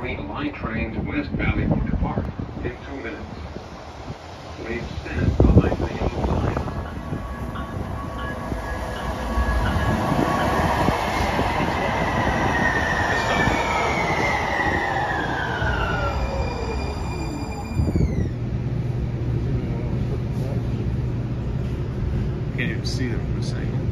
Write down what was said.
Green Line train to West Valley will depart in 2 minutes. Please stand behind the yellow line. Can't even see them from a second.